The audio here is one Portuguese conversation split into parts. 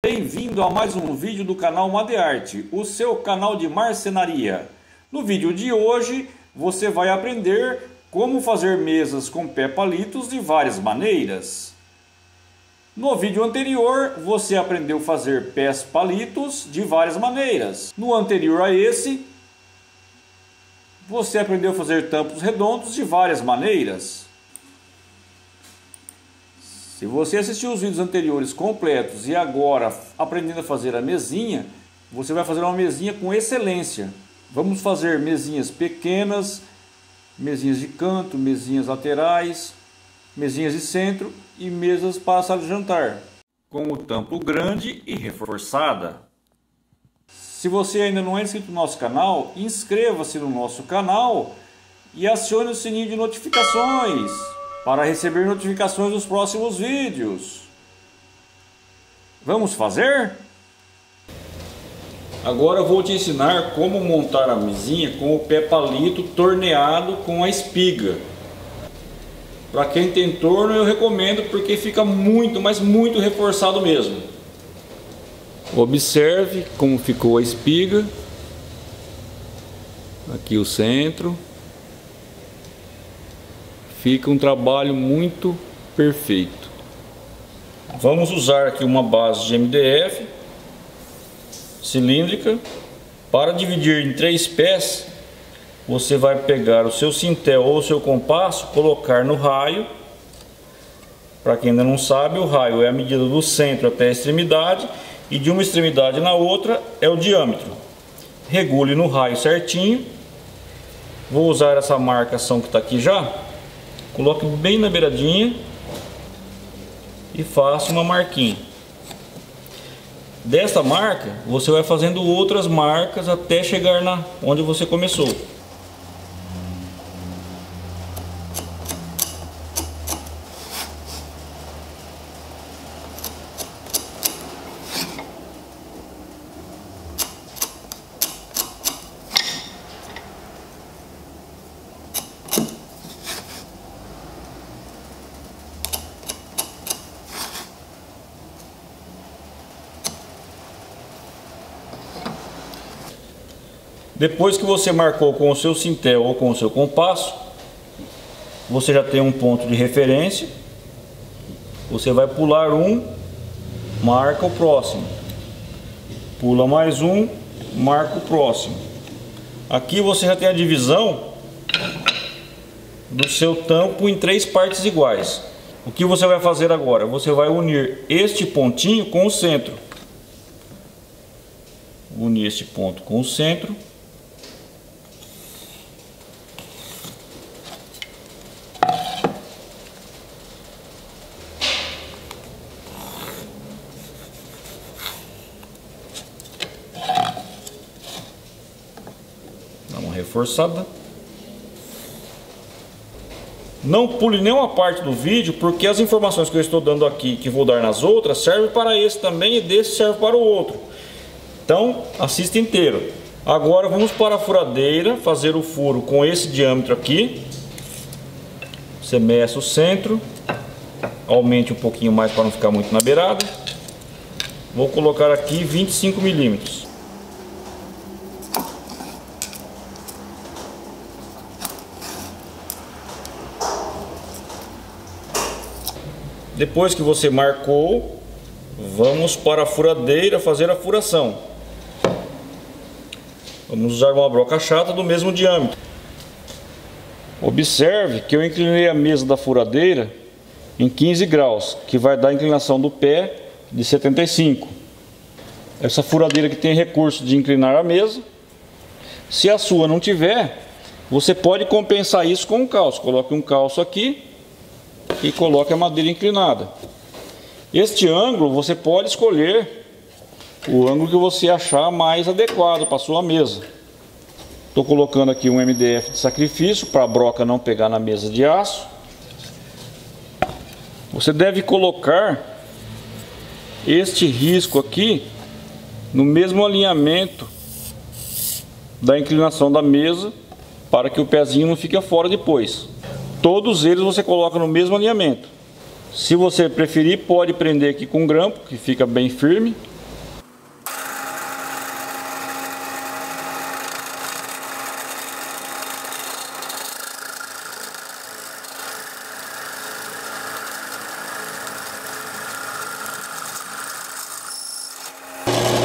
Bem-vindo a mais um vídeo do canal Madearte, o seu canal de marcenaria. No vídeo de hoje você vai aprender como fazer mesas com pé palitos de várias maneiras. No vídeo anterior você aprendeu a fazer pés palitos de várias maneiras. No anterior a esse você aprendeu a fazer tampos redondos de várias maneiras. Se você assistiu os vídeos anteriores completos e agora aprendendo a fazer a mesinha, você vai fazer uma mesinha com excelência. Vamos fazer mesinhas pequenas, mesinhas de canto, mesinhas laterais, mesinhas de centro e mesas para a sala de jantar, com o tampo grande e reforçada. Se você ainda não é inscrito no nosso canal, inscreva-se no nosso canal e acione o sininho de notificações para receber notificações dos próximos vídeos. Vamos fazer? Agora eu vou te ensinar como montar a mesinha com o pé palito torneado com a espiga. Para quem tem torno eu recomendo, porque fica muito, mas muito reforçado mesmo. Observe como ficou a espiga. Aqui o centro. Fica um trabalho muito perfeito. Vamos usar aqui uma base de MDF cilíndrica. Para dividir em 3 pés, você vai pegar o seu cintel ou o seu compasso, colocar no raio. Para quem ainda não sabe, o raio é a medida do centro até a extremidade, e de uma extremidade na outra é o diâmetro. Regule no raio certinho. Vou usar essa marcação que está aqui já. Coloque bem na beiradinha e faça uma marquinha. Desta marca você vai fazendo outras marcas até chegar na onde você começou. Depois que você marcou com o seu cintel ou com o seu compasso, você já tem um ponto de referência. Você vai pular um, marca o próximo. Pula mais um, marca o próximo. Aqui você já tem a divisão do seu tampo em 3 partes iguais. O que você vai fazer agora? Você vai unir este pontinho com o centro. Unir este ponto com o centro. Reforçada. Não pule nenhuma parte do vídeo, porque as informações que eu estou dando aqui, que vou dar nas outras, servem para esse também, e desse serve para o outro. Então assista inteiro. Agora vamos para a furadeira fazer o furo com esse diâmetro aqui. Você meça o centro, aumente um pouquinho mais para não ficar muito na beirada. Vou colocar aqui 25 milímetros. Depois que você marcou, vamos para a furadeira fazer a furação. Vamos usar uma broca chata do mesmo diâmetro. Observe que eu inclinei a mesa da furadeira em 15 graus, que vai dar a inclinação do pé de 75. Essa furadeira que tem recurso de inclinar a mesa. Se a sua não tiver, você pode compensar isso com um calço. Coloque um calço aqui e coloque a madeira inclinada. Este ângulo você pode escolher o ângulo que você achar mais adequado para a sua mesa. Estou colocando aqui um MDF de sacrifício para a broca não pegar na mesa de aço. Você deve colocar este risco aqui no mesmo alinhamento da inclinação da mesa, para que o pezinho não fique fora depois. Todos eles você coloca no mesmo alinhamento. Se você preferir, pode prender aqui com grampo, que fica bem firme.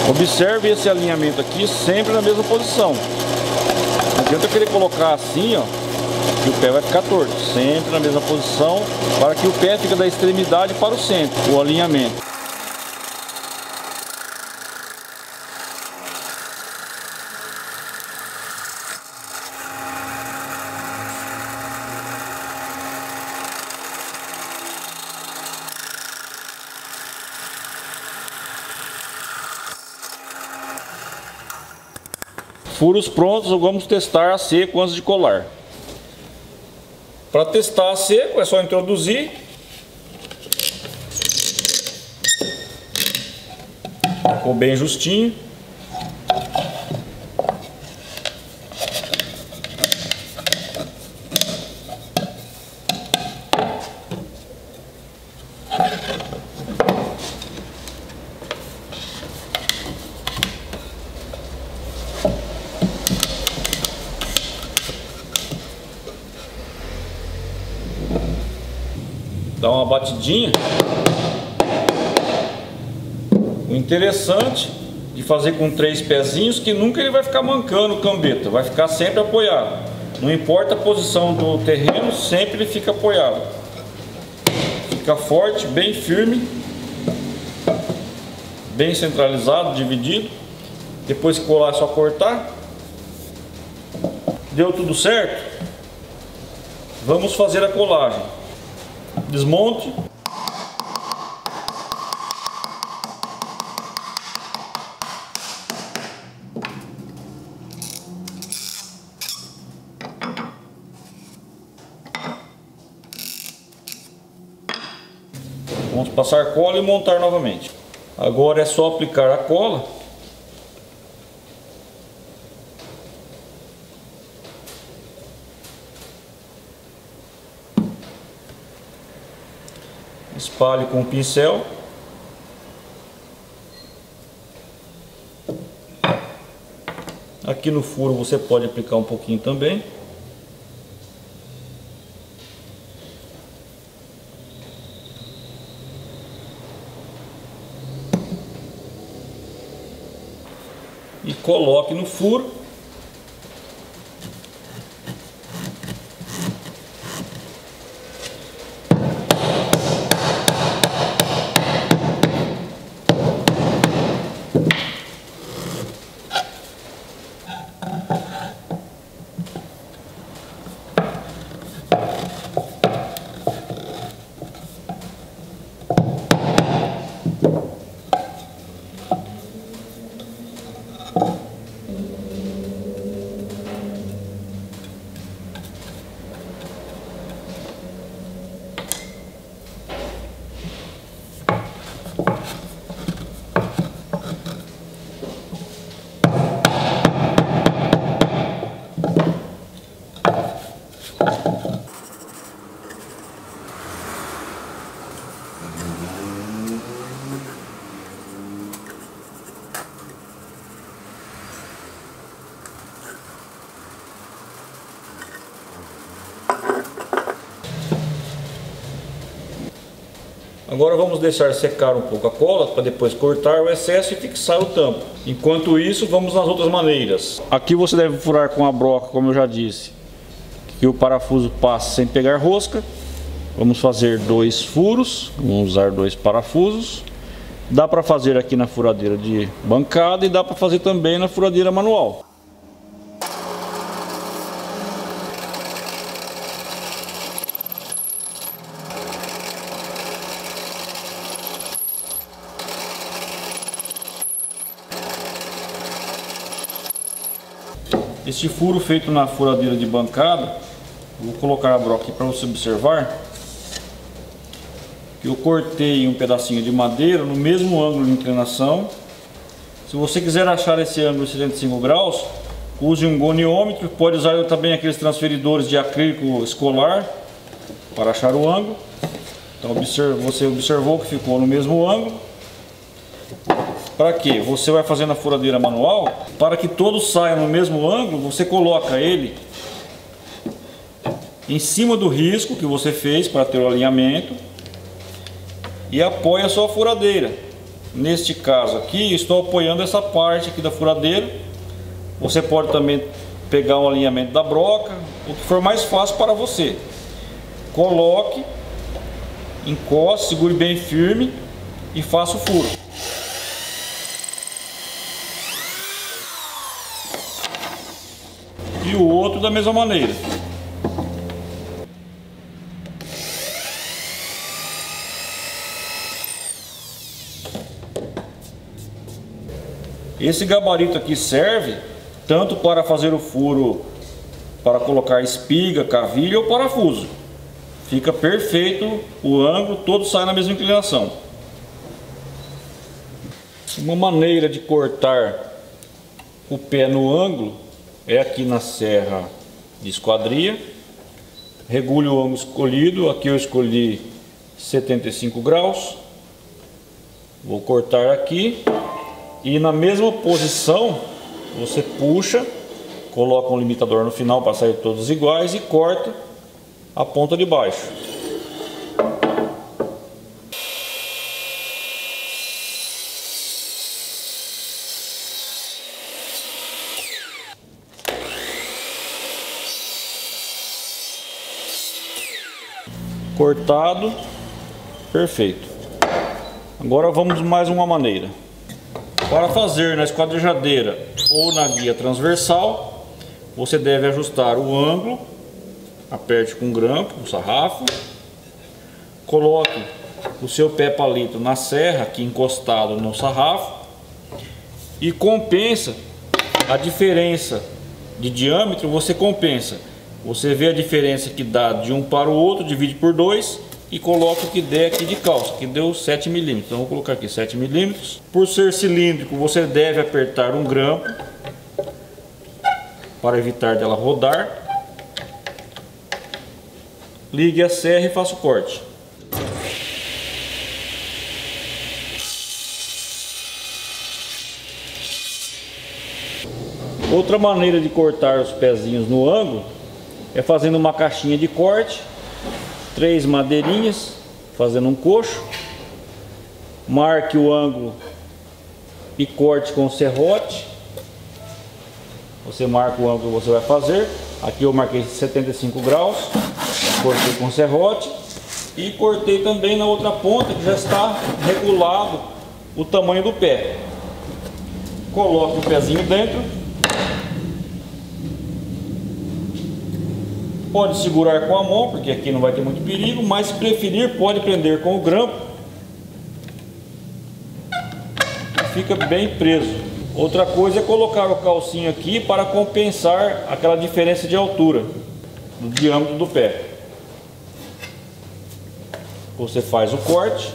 Observe esse alinhamento aqui sempre na mesma posição. Não adianta querer colocar assim, ó, que o pé vai ficar torto. Sempre na mesma posição, para que o pé fique da extremidade para o centro, o alinhamento. Furos prontos, vamos testar a seco antes de colar. Para testar a seco é só introduzir. Ficou bem justinho. Dá uma batidinha. O interessante de fazer com 3 pezinhos, que nunca ele vai ficar mancando o cambeta, vai ficar sempre apoiado. Não importa a posição do terreno, sempre ele fica apoiado. Fica forte, bem firme, bem centralizado, dividido. Depois que colar é só cortar. Deu tudo certo? Vamos fazer a colagem. Desmonte. Vamos passar cola e montar novamente. Agora é só aplicar a cola. Espalhe com o pincel. Aqui no furo você pode aplicar um pouquinho também. E coloque no furo. Agora vamos deixar secar um pouco a cola para depois cortar o excesso e fixar o tampo. Enquanto isso, vamos nas outras maneiras. Aqui você deve furar com a broca, como eu já disse, que o parafuso passe sem pegar rosca. Vamos fazer 2 furos, vamos usar 2 parafusos. Dá para fazer aqui na furadeira de bancada e dá para fazer também na furadeira manual. Este furo feito na furadeira de bancada, vou colocar a broca aqui para você observar que eu cortei um pedacinho de madeira no mesmo ângulo de inclinação. Se você quiser achar esse ângulo de 75 graus, use um goniômetro, pode usar também aqueles transferidores de acrílico escolar para achar o ângulo. Então você observou que ficou no mesmo ângulo. Para quê? Você vai fazer na furadeira manual, para que todos saiam no mesmo ângulo, você coloca ele em cima do risco que você fez para ter o alinhamento e apoia a sua furadeira. Neste caso aqui, estou apoiando essa parte aqui da furadeira. Você pode também pegar um alinhamento da broca, o que for mais fácil para você. Coloque, encoste, segure bem firme e faça o furo. E o outro da mesma maneira. Esse gabarito aqui serve tanto para fazer o furo para colocar espiga, cavilha ou parafuso. Fica perfeito, o ângulo todo sai na mesma inclinação. Uma maneira de cortar o pé no ângulo é aqui na serra de esquadria. Regule o ângulo escolhido, aqui eu escolhi 75 graus. Vou cortar aqui e na mesma posição você puxa, coloca um limitador no final para sair todos iguais e corta a ponta de baixo. Cortado, perfeito. Agora vamos mais uma maneira. Para fazer na esquadrejadeira ou na guia transversal, você deve ajustar o ângulo, aperte com um grampo, um sarrafo, coloque o seu pé palito na serra, aqui encostado no sarrafo, e compensa a diferença de diâmetro, você compensa. Você vê a diferença que dá de um para o outro, divide por 2 e coloca o que der aqui de calça, que deu 7 mm. Então vou colocar aqui 7 mm. Por ser cilíndrico, você deve apertar um grampo para evitar dela rodar. Ligue a serra e faça o corte. Outra maneira de cortar os pezinhos no ângulo é fazendo uma caixinha de corte, 3 madeirinhas, fazendo um coxo. Marque o ângulo e corte com o serrote. Você marca o ângulo que você vai fazer. Aqui eu marquei 75 graus, cortei com o serrote e cortei também na outra ponta que já está regulado o tamanho do pé. Coloque o pezinho dentro. Pode segurar com a mão, porque aqui não vai ter muito perigo, mas se preferir pode prender com o grampo. Fica bem preso. Outra coisa é colocar o calcinho aqui para compensar aquela diferença de altura do diâmetro do pé. Você faz o corte.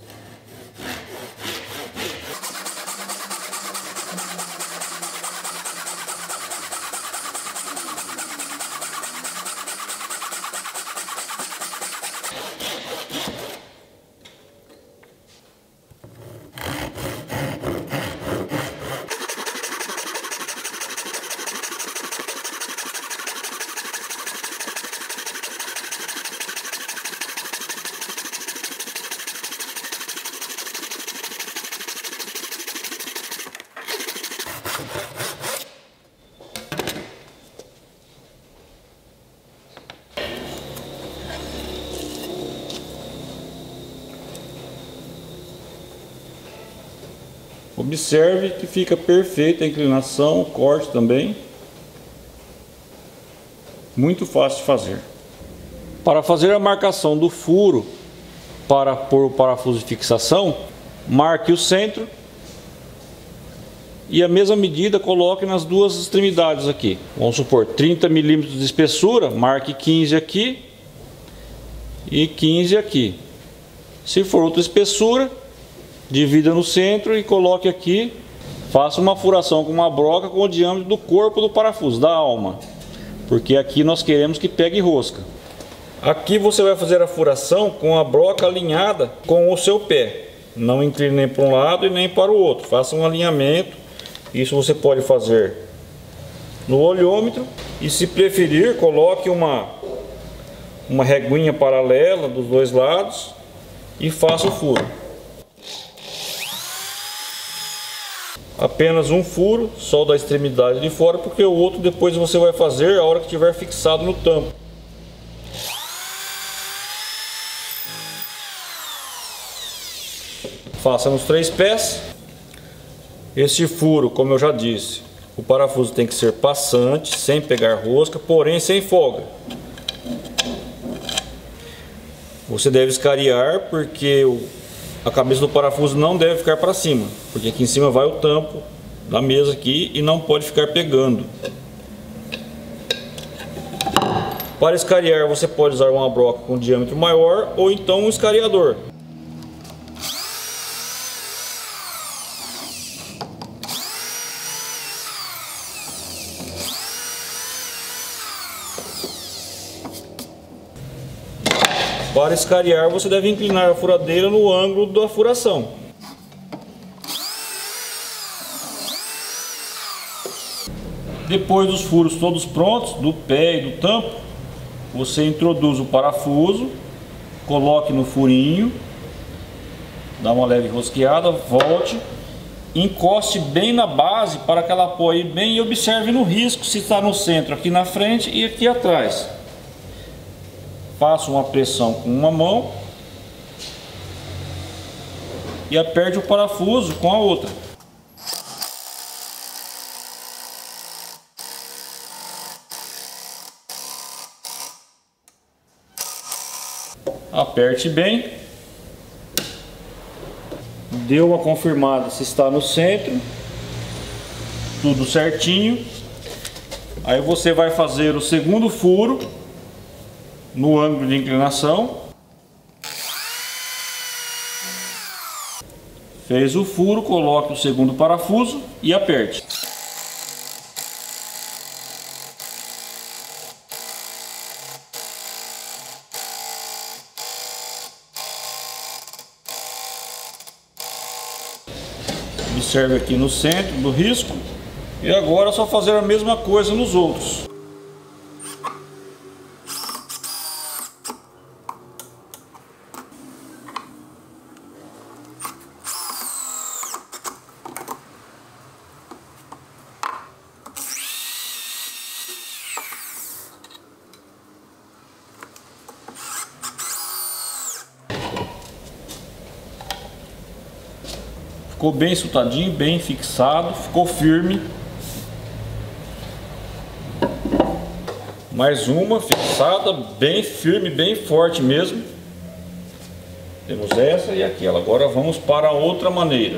Observe que fica perfeita a inclinação, o corte também. Muito fácil de fazer. Para fazer a marcação do furo para pôr o parafuso de fixação, marque o centro e a mesma medida coloque nas duas extremidades aqui. Vamos supor 30 mm de espessura, marque 15 aqui e 15 aqui. Se for outra espessura, divida no centro e coloque aqui. Faça uma furação com uma broca com o diâmetro do corpo do parafuso, da alma, porque aqui nós queremos que pegue rosca. Aqui você vai fazer a furação com a broca alinhada com o seu pé. Não incline nem para um lado e nem para o outro. Faça um alinhamento. Isso você pode fazer no olhômetro. E se preferir, coloque uma reguinha paralela dos dois lados e faça o furo. apenas um furo, só da extremidade de fora, porque o outro depois você vai fazer a hora que estiver fixado no tampo. Faça nos 3 pés. Este furo, como eu já disse, o parafuso tem que ser passante, sem pegar rosca, porém sem folga. Você deve escariar, porque a cabeça do parafuso não deve ficar para cima, porque aqui em cima vai o tampo da mesa aqui e não pode ficar pegando. Para escariar você pode usar uma broca com diâmetro maior ou então um escariador. Para escariar você deve inclinar a furadeira no ângulo da furação. Depois dos furos todos prontos, do pé e do tampo, você introduz o parafuso, coloque no furinho, dá uma leve rosqueada, volte, encoste bem na base para que ela apoie bem e observe no risco se está no centro, aqui na frente e aqui atrás. Faça uma pressão com uma mão e aperte o parafuso com a outra. Aperte bem. Deu uma confirmada se está no centro, tudo certinho. Aí você vai fazer o segundo furo no ângulo de inclinação. Fez o furo, coloque o segundo parafuso e aperte. Observe aqui no centro do risco. E agora é só fazer a mesma coisa nos outros. Ficou bem soltadinho, bem fixado, ficou firme. Mais uma fixada, bem firme, bem forte mesmo. Temos essa e aquela. Agora vamos para a outra maneira.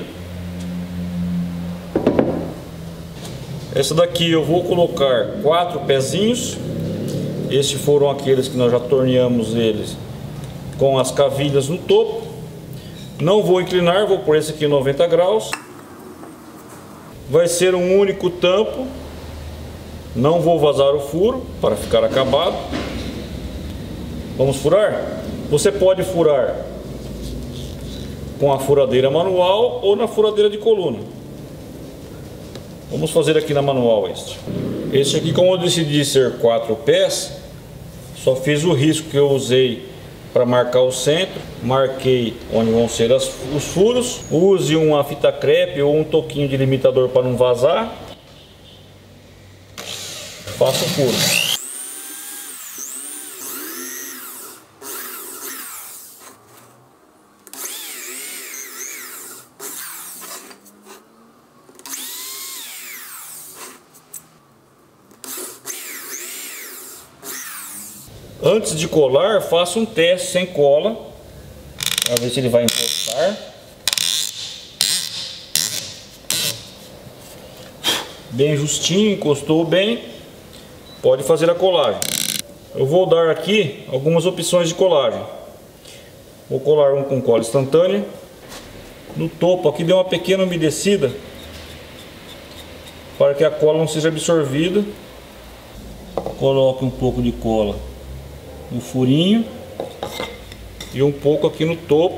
Essa daqui eu vou colocar 4 pezinhos. Estes foram aqueles que nós já torneamos eles com as cavilhas no topo. Não vou inclinar, vou pôr esse aqui em 90 graus. Vai ser um único tampo. Não vou vazar o furo para ficar acabado. Vamos furar? Você pode furar com a furadeira manual ou na furadeira de coluna. Vamos fazer aqui na manual este. Este aqui, como eu decidi ser 4 pés, só fiz o risco que eu usei para marcar o centro, marquei onde vão ser os furos. Use uma fita crepe ou um toquinho de limitador para não vazar. Faça o furo. Antes de colar, faça um teste sem cola, para ver se ele vai encostar. Bem justinho, encostou bem. Pode fazer a colagem. Eu vou dar aqui algumas opções de colagem. Vou colar um com cola instantânea. No topo aqui deu uma pequena umedecida, para que a cola não seja absorvida. Coloque um pouco de cola no furinho e um pouco aqui no topo.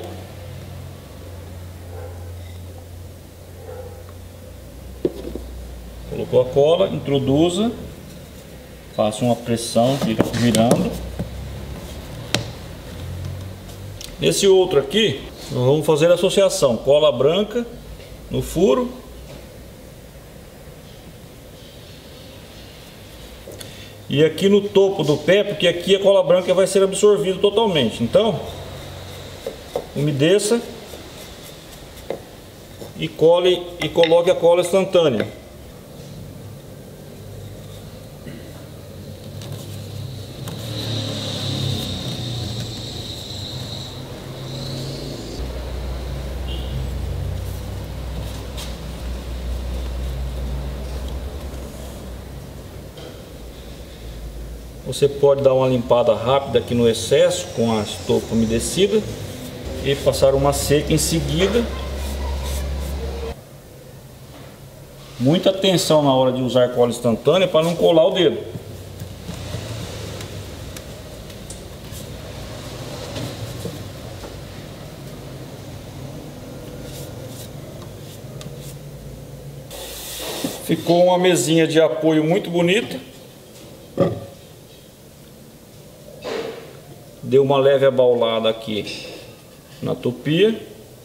Colocou a cola, introduza, faça uma pressão virando. Nesse outro aqui, nós vamos fazer a associação: cola branca no furo E aqui no topo do pé, porque aqui a cola branca vai ser absorvida totalmente. Então, umedeça e coloque a cola instantânea. Você pode dar uma limpada rápida aqui no excesso com a estopa umedecida e passar uma seca em seguida. Muita atenção na hora de usar cola instantânea para não colar o dedo. Ficou uma mesinha de apoio muito bonita. Deu uma leve abaulada aqui na tupia.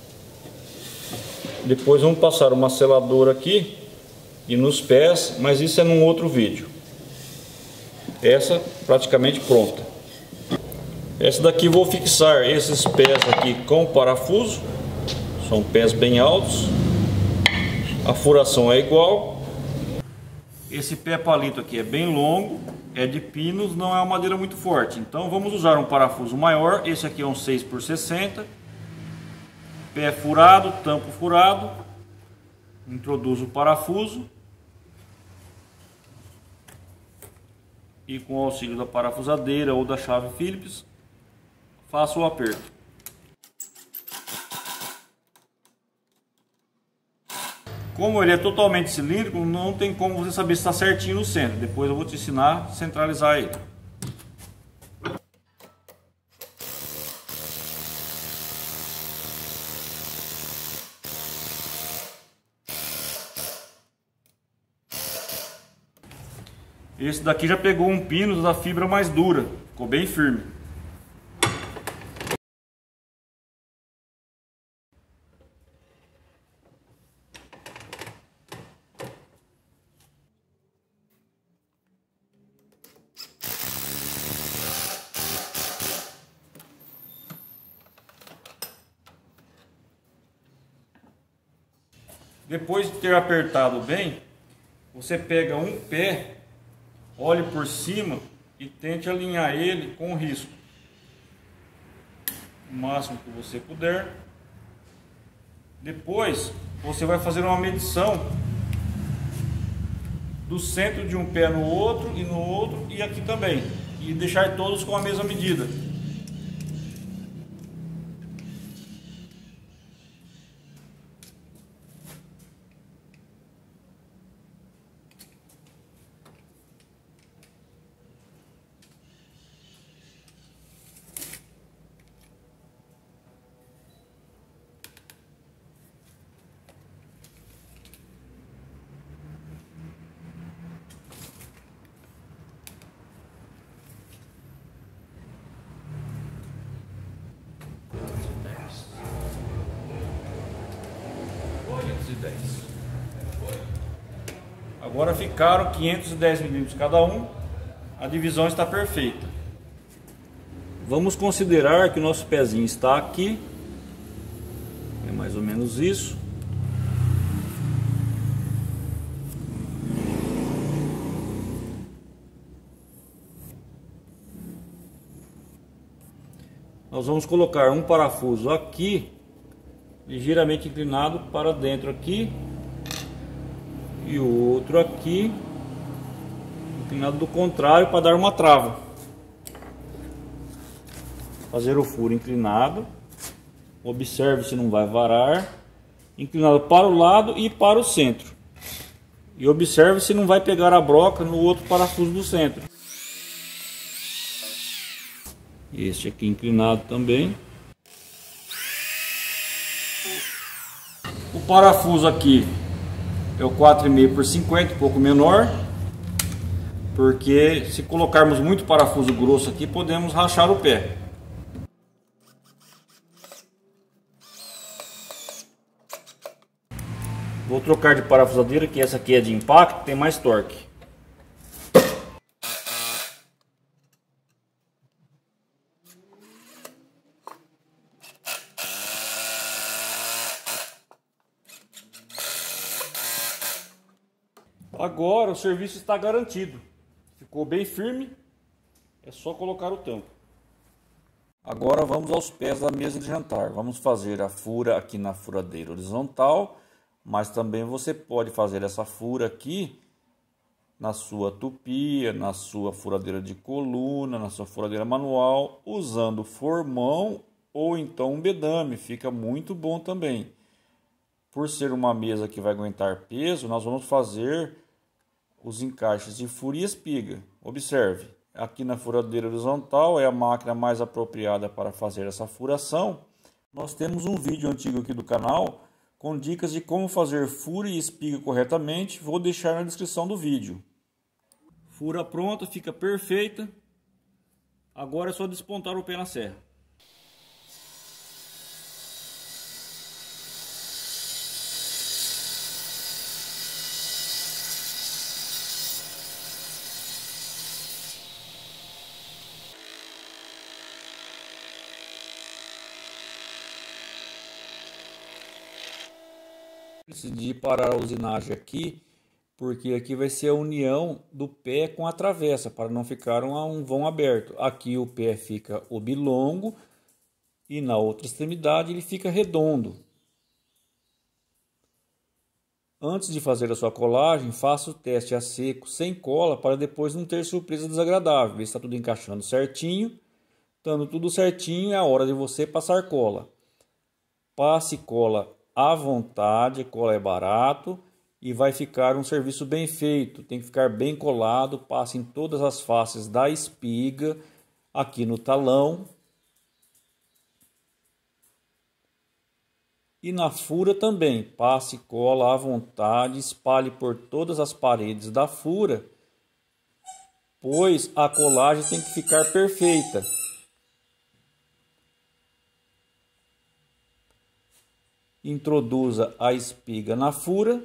Depois vamos passar uma seladora aqui e nos pés, mas isso é num outro vídeo. Essa praticamente pronta. Essa daqui vou fixar esses pés aqui com parafuso. São pés bem altos. A furação é igual. Esse pé palito aqui é bem longo, é de pinos, não é uma madeira muito forte. Então vamos usar um parafuso maior. Esse aqui é um 6x60. Pé furado, tampo furado. Introduzo o parafuso. E com o auxílio da parafusadeira ou da chave Phillips, faço o aperto. Como ele é totalmente cilíndrico, não tem como você saber se está certinho no centro. Depois eu vou te ensinar a centralizar ele. Esse daqui já pegou um pino da fibra mais dura, ficou bem firme. Depois de ter apertado bem, você pega um pé, olhe por cima e tente alinhar ele com o risco, o máximo que você puder. Depois você vai fazer uma medição do centro de um pé no outro e no outro e aqui também, e deixar todos com a mesma medida. Agora ficaram 510 milímetros cada um. A divisão está perfeita. Vamos considerar que o nosso pezinho está aqui. É mais ou menos isso. Nós vamos colocar um parafuso aqui, ligeiramente inclinado para dentro aqui, e o outro aqui, inclinado do contrário para dar uma trava. Fazer o furo inclinado, observe se não vai varar, inclinado para o lado e para o centro. E observe se não vai pegar a broca no outro parafuso do centro. Este aqui inclinado também. O parafuso aqui é o 4,5 por 50, um pouco menor, porque se colocarmos muito parafuso grosso aqui, podemos rachar o pé. Vou trocar de parafusadeira, que essa aqui é de impacto, tem mais torque. Agora o serviço está garantido. Ficou bem firme, é só colocar o tampo. Agora vamos aos pés da mesa de jantar. Vamos fazer a fura aqui na furadeira horizontal, mas também você pode fazer essa fura aqui na sua tupia, na sua furadeira de coluna, na sua furadeira manual, usando formão ou então um bedame. Fica muito bom também. Por ser uma mesa que vai aguentar peso, nós vamos fazer os encaixes de fura e espiga. Observe, aqui na furadeira horizontal é a máquina mais apropriada para fazer essa furação. Nós temos um vídeo antigo aqui do canal com dicas de como fazer fura e espiga corretamente. Vou deixar na descrição do vídeo. Fura pronta, fica perfeita. Agora é só despontar o pé na serra. Decidi parar a usinagem aqui, porque aqui vai ser a união do pé com a travessa, para não ficar um vão aberto. Aqui o pé fica oblongo e na outra extremidade ele fica redondo. Antes de fazer a sua colagem, faça o teste a seco, sem cola, para depois não ter surpresa desagradável. Ver se está tudo encaixando certinho. Estando tudo certinho, é a hora de você passar cola. Passe cola à vontade, cola é barato e vai ficar um serviço bem feito. Tem que ficar bem colado, passe em todas as faces da espiga, aqui no talão. E na fura também, passe cola à vontade, espalhe por todas as paredes da fura, pois a colagem tem que ficar perfeita. Introduza a espiga na fura.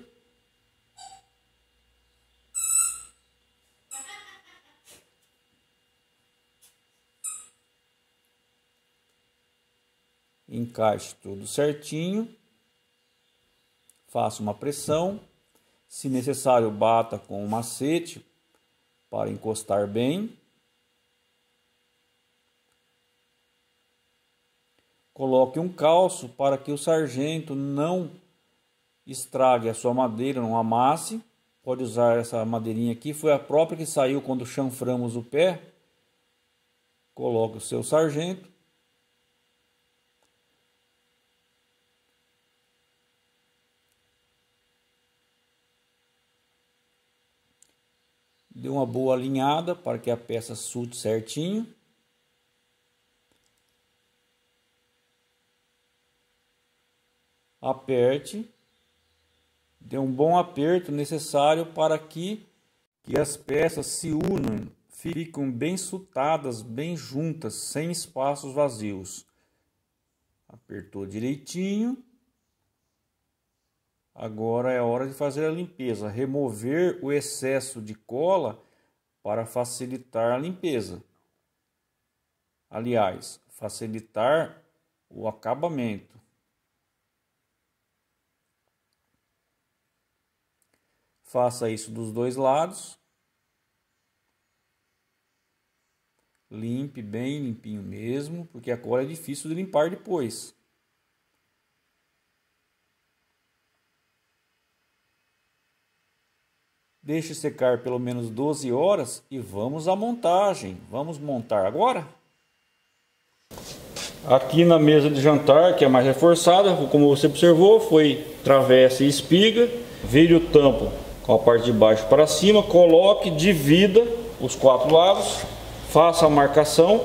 Encaixe tudo certinho. Faça uma pressão. Se necessário, bata com um macete para encostar bem. Coloque um calço para que o sargento não estrague a sua madeira, não amasse. Pode usar essa madeirinha aqui, foi a própria que saiu quando chanframos o pé. Coloque o seu sargento. Dê uma boa alinhada para que a peça sulte certinho. Aperte, dê um bom aperto necessário para que as peças se unam, fiquem bem sutadas, bem juntas, sem espaços vazios. Apertou direitinho. Agora é a hora de fazer a limpeza, remover o excesso de cola para facilitar a limpeza. Aliás, facilitar o acabamento. Faça isso dos dois lados. Limpe bem limpinho mesmo, porque a cola é difícil de limpar depois. Deixe secar pelo menos 12 horas e vamos à montagem. Vamos montar agora? Aqui na mesa de jantar, que é mais reforçada, como você observou, foi travessa e espiga. Vire o tampo com a parte de baixo para cima, coloque, divida os 4 lados, faça a marcação.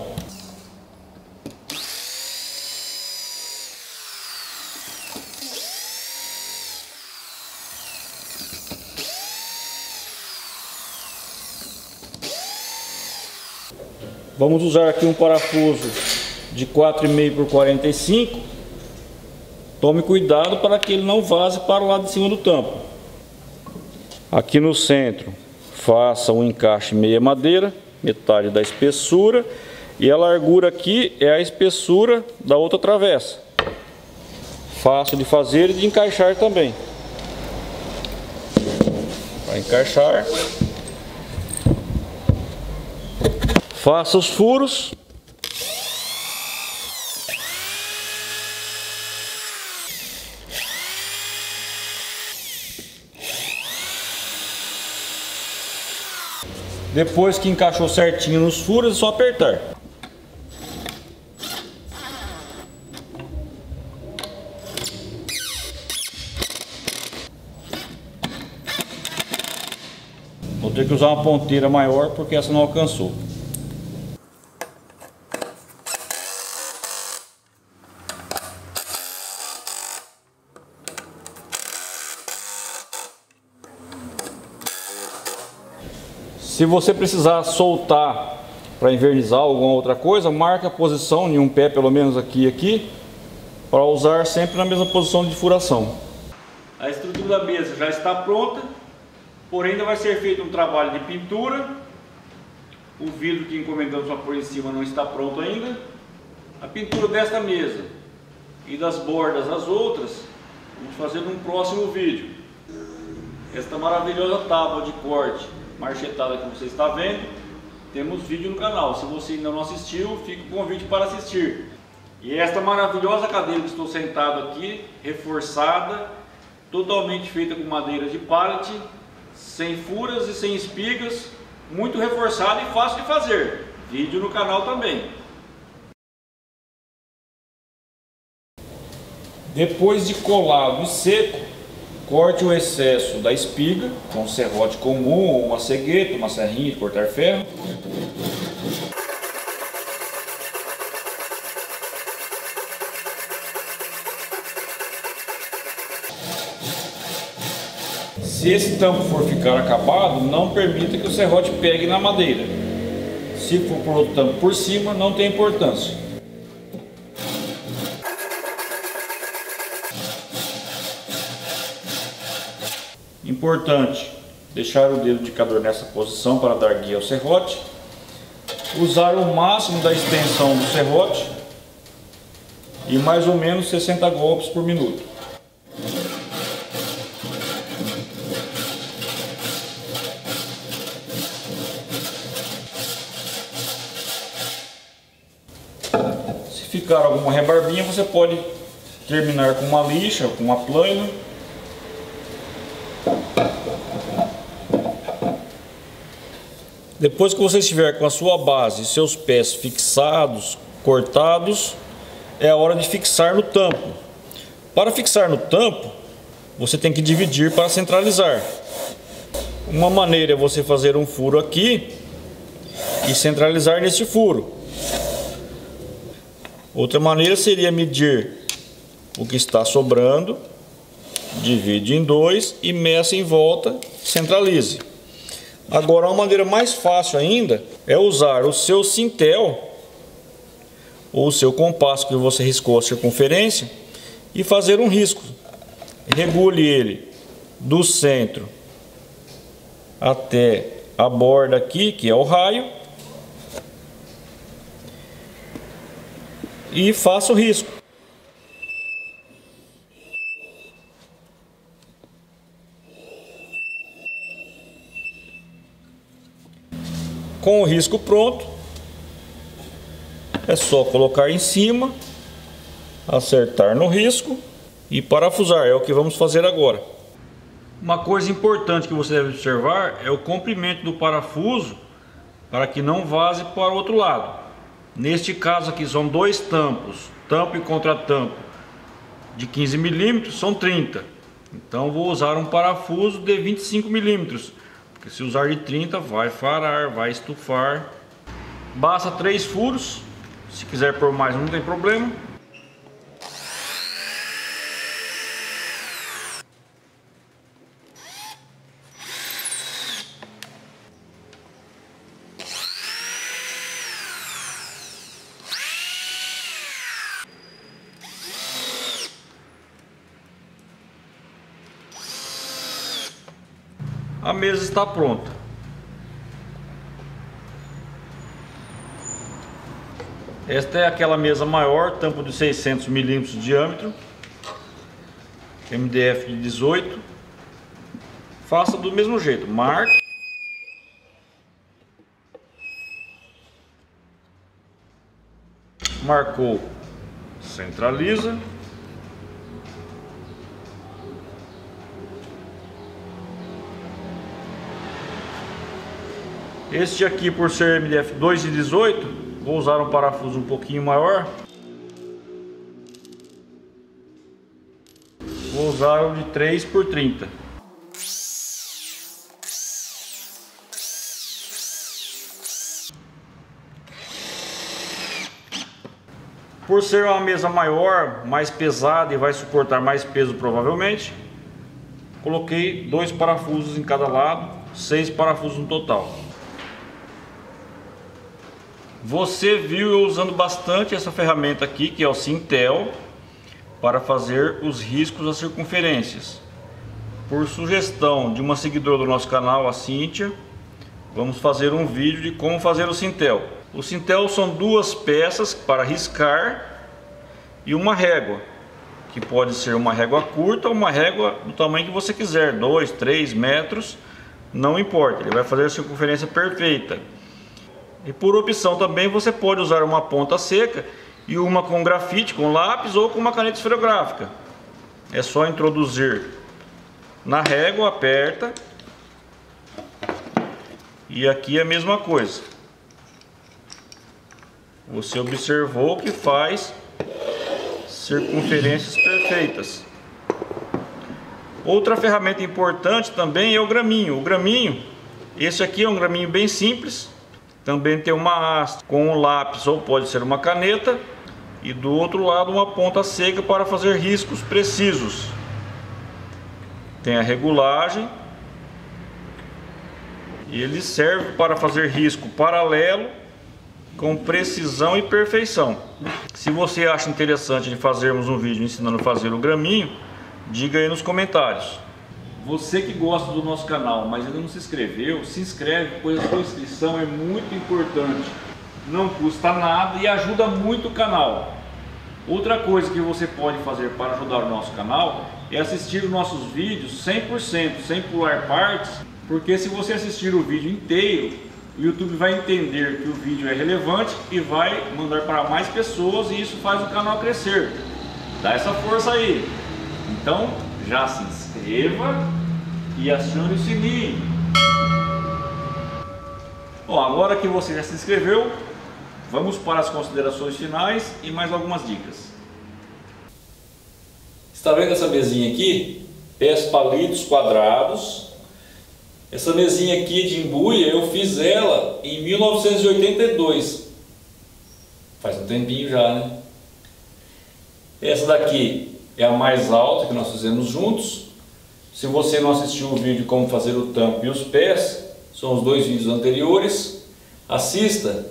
Vamos usar aqui um parafuso de 4,5 por 45. Tome cuidado para que ele não vaze para o lado de cima do tampo. Aqui no centro, faça um encaixe meia madeira, metade da espessura, e a largura aqui é a espessura da outra travessa. Fácil de fazer e de encaixar também. Para encaixar. Faça os furos. Depois que encaixou certinho nos furos, é só apertar. Vou ter que usar uma ponteira maior porque essa não alcançou. Se você precisar soltar para invernizar alguma outra coisa, marque a posição em um pé pelo menos aqui e aqui, para usar sempre na mesma posição de furação. A estrutura da mesa já está pronta, porém ainda vai ser feito um trabalho de pintura. O vidro que encomendamos para pôr em cima não está pronto ainda. A pintura desta mesa e das bordas as outras, vamos fazer num próximo vídeo. Esta maravilhosa tábua de corte marchetada que você está vendo, temos vídeo no canal. Se você ainda não assistiu, fica o convite para assistir. E esta maravilhosa cadeira que estou sentado aqui, reforçada, totalmente feita com madeira de pallet, sem furas e sem espigas, muito reforçada e fácil de fazer. Vídeo no canal também. Depois de colado e seco, corte o excesso da espiga com um serrote comum ou uma cegueta, uma serrinha de cortar ferro. Se esse tampo for ficar acabado, não permita que o serrote pegue na madeira. Se for por outro tampo por cima, não tem importância. Importante deixar o dedo indicador nessa posição para dar guia ao serrote. Usar o máximo da extensão do serrote e mais ou menos 60 golpes por minuto. Se ficar alguma rebarbinha, você pode terminar com uma lixa ou com uma plana. Depois que você estiver com a sua base e seus pés fixados, cortados, é a hora de fixar no tampo. Para fixar no tampo, você tem que dividir para centralizar. Uma maneira é você fazer um furo aqui e centralizar nesse furo. Outra maneira seria medir o que está sobrando, divide em dois e meça em volta, centralize. Agora, uma maneira mais fácil ainda é usar o seu cintel ou o seu compasso que você riscou a circunferência e fazer um risco. Regule ele do centro até a borda aqui, que é o raio, e faça o risco. Com o risco pronto, é só colocar em cima, acertar no risco e parafusar. É o que vamos fazer agora. Uma coisa importante que você deve observar é o comprimento do parafuso para que não vaze para o outro lado. Neste caso aqui são dois tampos, tampo e contratampo de 15 mm, são 30. Então vou usar um parafuso de 25 mm. Porque se usar de 30 vai farar, vai estufar. Basta 3 furos. Se quiser pôr mais não tem problema. A mesa está pronta. Esta é aquela mesa maior, tampo de 600 mm de diâmetro, MDF de 18, faça do mesmo jeito, marque. Marcou, centraliza. Este aqui, por ser MDF 2,18, vou usar um parafuso um pouquinho maior. Vou usar o de 3 por 30. Por ser uma mesa maior, mais pesada e vai suportar mais peso provavelmente, coloquei 2 parafusos em cada lado, 6 parafusos no total. Você viu eu usando bastante essa ferramenta aqui, que é o Sintel, para fazer os riscos das circunferências. Por sugestão de uma seguidora do nosso canal, a Cíntia, vamos fazer um vídeo de como fazer o Sintel. O Sintel são 2 peças para riscar e uma régua, que pode ser uma régua curta ou uma régua do tamanho que você quiser, 2, 3 metros, não importa, ele vai fazer a circunferência perfeita. E por opção também você pode usar uma ponta seca e uma com grafite, com lápis ou com uma caneta esferográfica. É só introduzir na régua, aperta, e aqui é a mesma coisa. Você observou que faz circunferências perfeitas. Outra ferramenta importante também é o graminho. O graminho, esse aqui é um graminho bem simples. Também tem uma haste com um lápis ou pode ser uma caneta. E do outro lado uma ponta seca para fazer riscos precisos. Tem a regulagem. E ele serve para fazer risco paralelo com precisão e perfeição. Se você acha interessante de fazermos um vídeo ensinando a fazer o graminho, diga aí nos comentários. Você que gosta do nosso canal, mas ainda não se inscreveu, se inscreve, pois a sua inscrição é muito importante. Não custa nada e ajuda muito o canal. Outra coisa que você pode fazer para ajudar o nosso canal é assistir os nossos vídeos 100%, sem pular partes, porque se você assistir o vídeo inteiro, o YouTube vai entender que o vídeo é relevante e vai mandar para mais pessoas e isso faz o canal crescer. Dá essa força aí. Então já se inscreva e acione o sininho. Bom, agora que você já se inscreveu, vamos para as considerações finais e mais algumas dicas. Está vendo essa mesinha aqui? 10 palitos quadrados. Essa mesinha aqui de embuia eu fiz ela em 1982. Faz um tempinho já, né? Essa daqui é a mais alta que nós fizemos juntos. Se você não assistiu o vídeo como fazer o tampo e os pés, são os 2 vídeos anteriores. Assista.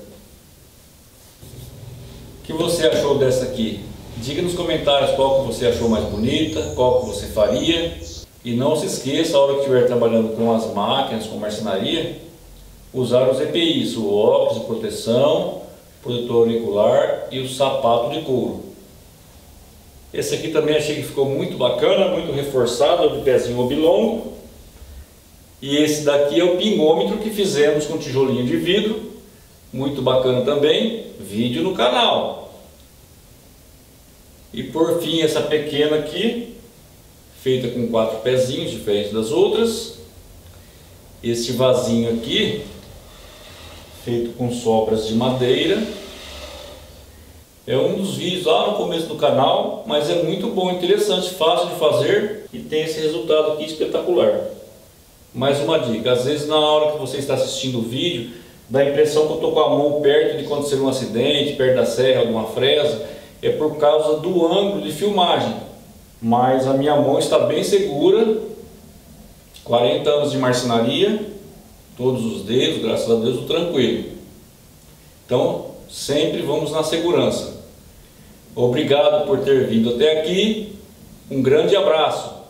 O que você achou dessa aqui? Diga nos comentários qual que você achou mais bonita, qual que você faria. E não se esqueça, a hora que estiver trabalhando com as máquinas, com marcenaria, usar os EPIs, o óculos de proteção, protetor auricular e o sapato de couro. Esse aqui também achei que ficou muito bacana, muito reforçado, de pezinho oblongo. E esse daqui é o pingômetro que fizemos com tijolinho de vidro, muito bacana também, vídeo no canal. E por fim essa pequena aqui, feita com 4 pezinhos, diferente das outras. Este vasinho aqui, feito com sobras de madeira. É um dos vídeos lá no começo do canal, mas é muito bom, interessante, fácil de fazer e tem esse resultado aqui espetacular. Mais uma dica, às vezes na hora que você está assistindo o vídeo, dá a impressão que eu estou com a mão perto de acontecer um acidente, perto da serra, alguma fresa, é por causa do ângulo de filmagem. Mas a minha mão está bem segura, 40 anos de marcenaria, todos os dedos, graças a Deus, tranquilo. Então, sempre vamos na segurança. Obrigado por ter vindo até aqui, um grande abraço.